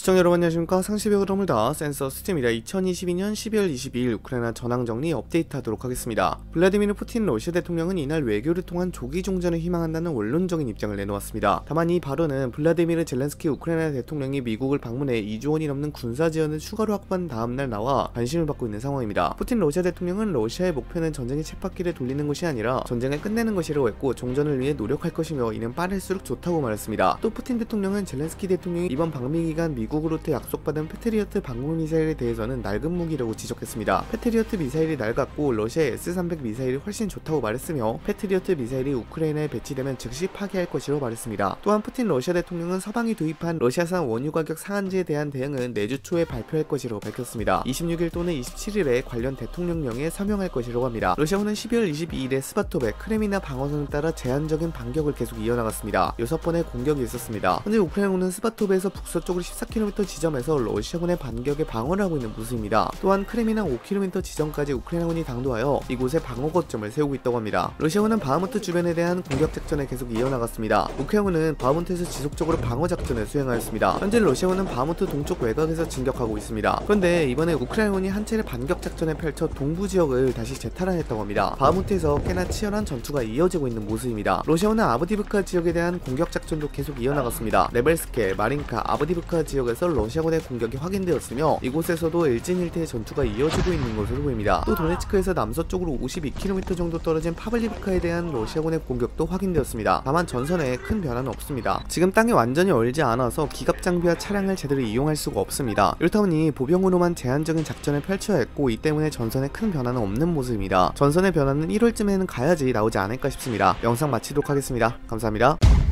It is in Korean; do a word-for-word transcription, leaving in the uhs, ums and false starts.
시청자 여러분 안녕하십니까. 상시벽 흐름을 다 센서 스팀이다. 이천이십이년 십이월 이십이일 우크라이나 전황정리 업데이트하도록 하겠습니다. 블라디미르 푸틴 러시아 대통령은 이날 외교를 통한 조기 종전을 희망한다는 원론적인 입장을 내놓았습니다. 다만 이 발언은 블라디미르 젤렌스키 우크라이나 대통령이 미국을 방문해 이조 원이 넘는 군사 지원을 추가로 확보한 다음날 나와 관심을 받고 있는 상황입니다. 푸틴 러시아 대통령은 러시아의 목표는 전쟁의 쳇바퀴를 돌리는 것이 아니라 전쟁을 끝내는 것이라고 했고, 종전을 위해 노력할 것이며 이는 빠를수록 좋다고 말했습니다. 또 푸틴 대통령은 젤렌스키 대통령이 이번 방미 기간 미국으로부터 약속받은 패트리어트 방공 미사일에 대해서는 낡은 무기라고 지적했습니다. 패트리어트 미사일이 낡았고 러시아의 에스 삼백 미사일이 훨씬 좋다고 말했으며, 패트리어트 미사일이 우크라이나에 배치되면 즉시 파괴할 것이라고 말했습니다. 또한 푸틴 러시아 대통령은 서방이 도입한 러시아산 원유 가격 상한제에 대한 대응은 내주 초에 발표할 것이라고 밝혔습니다. 이십육일 또는 이십칠일에 관련 대통령령에 서명할 것이라고 합니다. 러시아군은 십이월 이십이일에 스바토베 크레미나 방어선을 따라 제한적인 반격을 계속 이어나갔습니다. 여섯 번의 공격이 있었습니다. 현재 우크라이나군은 스바토베에서 북서쪽으로 십사 킬로미터 지점에서 러시아군의 반격에 방어를 하고 있는 모습입니다. 또한 크레미나 오 킬로미터 지점까지 우크라이나군이 당도하여 이곳에 방어 거점을 세우고 있다고 합니다. 러시아군은 바흐무트 주변에 대한 공격 작전을 계속 이어나갔습니다. 우크라이나군은 바흐무트에서 지속적으로 방어 작전을 수행하였습니다. 현재 러시아군은 바흐무트 동쪽 외곽에서 진격하고 있습니다. 그런데 이번에 우크라이나군이 한 차례 반격 작전을 펼쳐 동부 지역을 다시 재탈환했다고 합니다. 바흐무트에서 꽤나 치열한 전투가 이어지고 있는 모습입니다. 러시아군은 아브디브카 지역에 대한 공격 작전도 계속 이어나갔습니다. 레벨스케, 마린카, 아브디브카 지역에서 러시아군의 공격이 확인되었으며, 이곳에서도 일진일퇴의 전투가 이어지고 있는 것으로 보입니다. 또 도네츠크에서 남서쪽으로 오십이 킬로미터 정도 떨어진 파블리브카에 대한 러시아군의 공격도 확인되었습니다. 다만 전선에 큰 변화는 없습니다. 지금 땅이 완전히 얼지 않아서 기갑 장비와 차량을 제대로 이용할 수가 없습니다. 이렇다 보니 보병으로만 제한적인 작전을 펼쳐야 했고, 이 때문에 전선에 큰 변화는 없는 모습입니다. 전선의 변화는 일월쯤에는 가야지 나오지 않을까 싶습니다. 영상 마치도록 하겠습니다. 감사합니다.